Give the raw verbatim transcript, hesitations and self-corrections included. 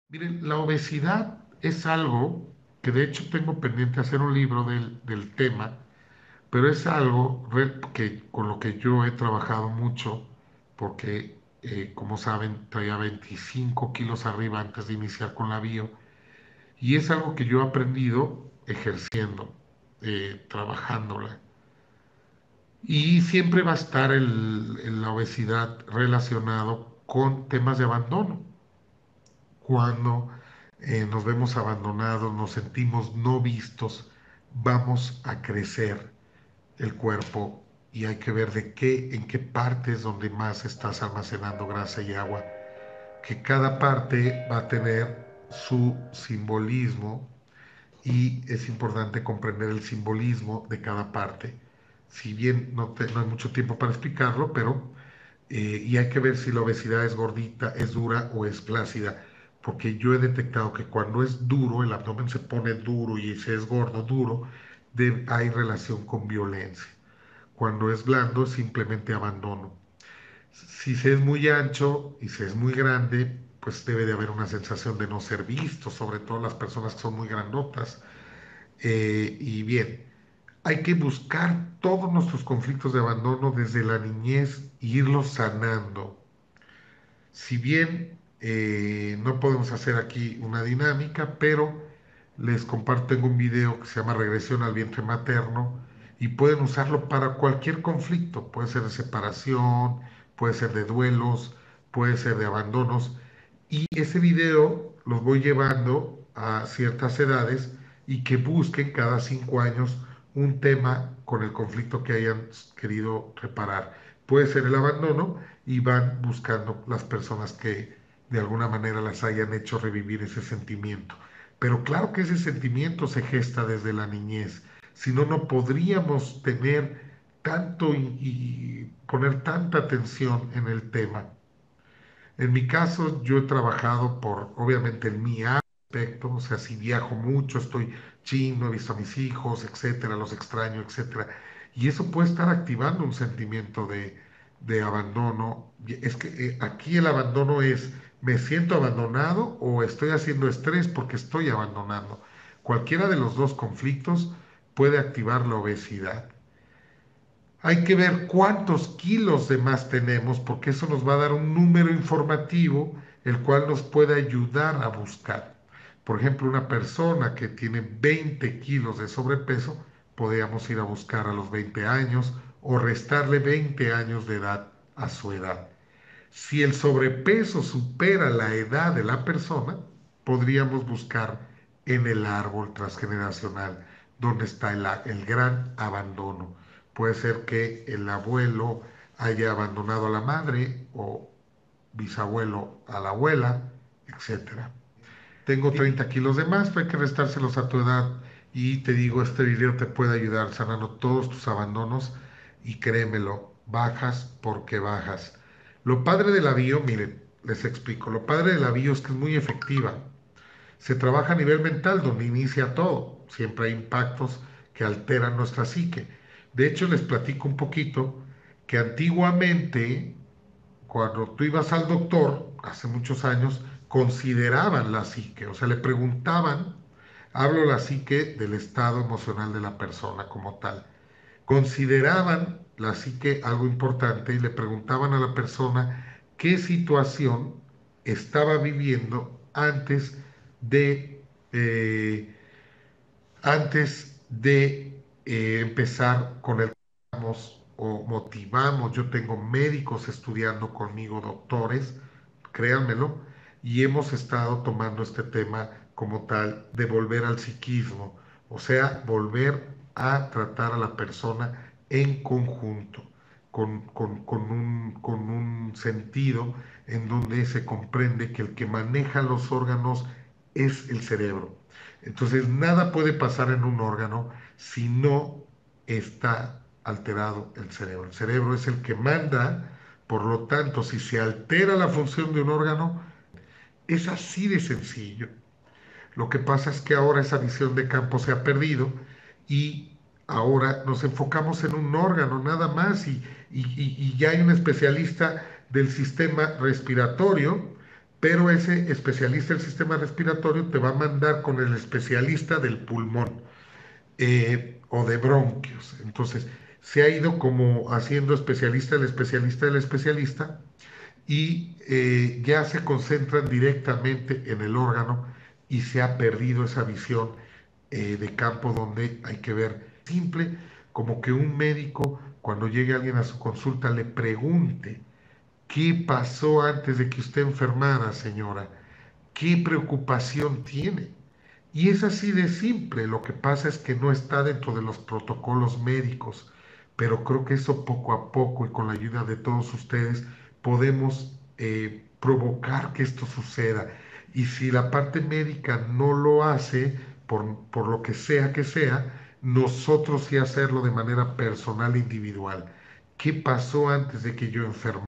Miren, la obesidad es algo que de hecho tengo pendiente hacer un libro del, del tema, pero es algo re- que, con lo que yo he trabajado mucho porque, eh, como saben, traía veinticinco kilos arriba antes de iniciar con la bio y es algo que yo he aprendido ejerciendo, eh, trabajándola. Y siempre va a estar el- el- la obesidad relacionado con temas de abandono. Cuando eh, nos vemos abandonados, nos sentimos no vistos, vamos a crecer el cuerpo y hay que ver de qué, en qué partes donde más estás almacenando grasa y agua, que cada parte va a tener su simbolismo y es importante comprender el simbolismo de cada parte. Si bien no, te- no hay mucho tiempo para explicarlo, pero eh, y hay que ver si la obesidad es gordita, es dura o es flácida, porque yo he detectado que cuando es duro, el abdomen se pone duro y si es gordo, duro, de- hay relación con violencia. Cuando es blando, es simplemente abandono. Si se es muy ancho y se es muy grande, pues debe de haber una sensación de no ser visto, sobre todo las personas que son muy grandotas. Eh, y bien, hay que buscar todos nuestros conflictos de abandono desde la niñez e irlos sanando. Si bien eh, no podemos hacer aquí una dinámica, pero les comparto, tengo un video que se llama Regresión al vientre materno y pueden usarlo para cualquier conflicto. Puede ser de separación, puede ser de duelos, puede ser de abandonos. Y ese video los voy llevando a ciertas edades y que busquen cada cinco años un tema con el conflicto que hayan querido reparar. Puede ser el abandono y van buscando las personas que de alguna manera las hayan hecho revivir ese sentimiento. Pero claro que ese sentimiento se gesta desde la niñez, si no, no podríamos tener tanto y, y poner tanta atención en el tema. En mi caso, yo he trabajado por, obviamente, en mi aspecto, o sea, si viajo mucho, estoy chino, he visto a mis hijos, etcétera, los extraño, etcétera. Y eso puede estar activando un sentimiento de, de abandono. Y es que eh, aquí el abandono es, ¿me siento abandonado o estoy haciendo estrés porque estoy abandonando? Cualquiera de los dos conflictos puede activar la obesidad. Hay que ver cuántos kilos de más tenemos, porque eso nos va a dar un número informativo, el cual nos puede ayudar a buscar. Por ejemplo, una persona que tiene veinte kilos de sobrepeso, podríamos ir a buscar a los veinte años o restarle veinte años de edad a su edad. Si el sobrepeso supera la edad de la persona, podríamos buscar en el árbol transgeneracional, donde está el, el gran abandono. Puede ser que el abuelo haya abandonado a la madre o bisabuelo a la abuela, etcétera. Tengo treinta kilos de más, pero hay que restárselos a tu edad. Y te digo, este video te puede ayudar sanando todos tus abandonos y créemelo, bajas porque bajas. Lo padre de la bio, miren, les explico, lo padre de la bio es que es muy efectiva. Se trabaja a nivel mental, donde inicia todo. Siempre hay impactos que alteran nuestra psique. De hecho, les platico un poquito que antiguamente cuando tú ibas al doctor, hace muchos años, consideraban la psique, o sea, le preguntaban, hablo la psique del estado emocional de la persona como tal, consideraban la psique algo importante y le preguntaban a la persona qué situación estaba viviendo antes de, eh, antes de eh, empezar con el o motivamos. Yo tengo médicos estudiando conmigo, doctores, créanmelo, y hemos estado tomando este tema como tal de volver al psiquismo, o sea, volver a tratar a la persona en conjunto, con, con, con un, con un sentido en donde se comprende que el que maneja los órganos es el cerebro. Entonces, nada puede pasar en un órgano si no está alterado el cerebro. El cerebro es el que manda, por lo tanto, si se altera la función de un órgano, es así de sencillo. Lo que pasa es que ahora esa visión de campo se ha perdido y ahora nos enfocamos en un órgano nada más y, y, y ya hay un especialista del sistema respiratorio pero ese especialista del sistema respiratorio te va a mandar con el especialista del pulmón eh, o de bronquios. Entonces, se ha ido como haciendo especialista el especialista del especialista y eh, ya se concentran directamente en el órgano y se ha perdido esa visión eh, de campo donde hay que ver simple, como que un médico cuando llegue alguien a su consulta le pregunte qué pasó antes de que usted enfermara, señora, qué preocupación tiene. Y es así de simple, lo que pasa es que no está dentro de los protocolos médicos, pero creo que eso poco a poco y con la ayuda de todos ustedes podemos eh, provocar que esto suceda. Y si la parte médica no lo hace, por, por lo que sea que sea, nosotros sí hacerlo de manera personal, individual. ¿Qué pasó antes de que yo enfermara?